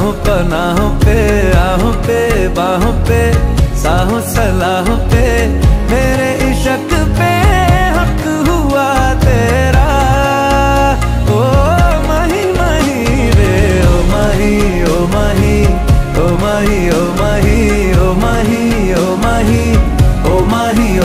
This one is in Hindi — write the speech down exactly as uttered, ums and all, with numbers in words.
राहों पनाहों पे, आहों पे बाहों पे, साहों सलाहों पे